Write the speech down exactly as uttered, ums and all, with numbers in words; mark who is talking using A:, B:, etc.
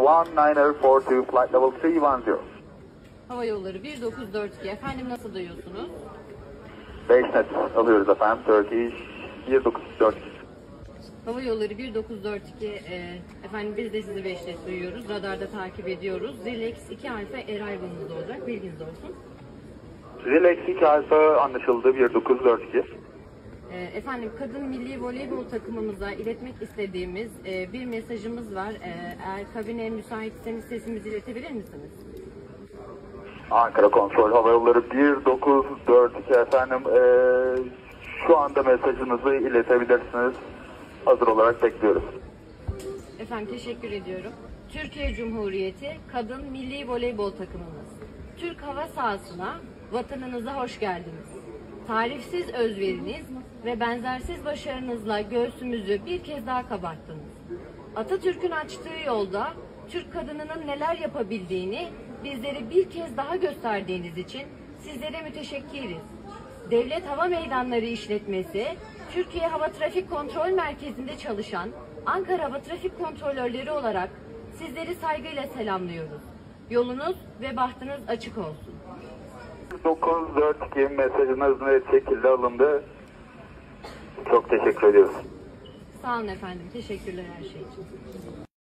A: one niner four two, flight level three one zero.
B: Hava yolları bir dokuz dört iki. Efendim nasıl duyuyorsunuz?
A: beş net alıyoruz efendim. Turkish bir dokuz dört iki.
B: Hava yolları bir dokuz dört iki. E, efendim biz de sizi beş net duyuyoruz. Radarda takip ediyoruz. Zilex iki Alfa arrival'ınızda olacak. Bilginiz olsun.
A: Zilex iki Alfa anlaşıldı. bir dokuz dört iki.
B: E, efendim kadın milli voleybol takımımıza iletmek istediğimiz e, bir mesajımız var. E, eğer kabine müsaitseniz sesimizi iletebilir misiniz?
A: Ankara Kontrol Hava Yolları bir dokuz dört iki efendim. Ee, şu anda mesajınızı iletebilirsiniz. Hazır olarak bekliyoruz.
B: Efendim teşekkür ediyorum. Türkiye Cumhuriyeti Kadın Milli Voleybol takımımız. Türk hava sahasına, vatanınıza hoş geldiniz. Tarifsiz özveriniz ve benzersiz başarınızla göğsümüzü bir kez daha kabarttınız. Atatürk'ün açtığı yolda Türk kadınının neler yapabildiğini bizlere bir kez daha gösterdiğiniz için sizlere müteşekkiriz. Devlet Hava Meydanları İşletmesi, Türkiye Hava Trafik Kontrol Merkezi'nde çalışan Ankara Hava Trafik Kontrolörleri olarak sizleri saygıyla selamlıyoruz. Yolunuz ve bahtınız açık olsun.
A: dokuz dört iki mesajınız net şekilde alındı. Çok teşekkür ediyoruz.
B: Sağ olun efendim. Teşekkürler her şey için.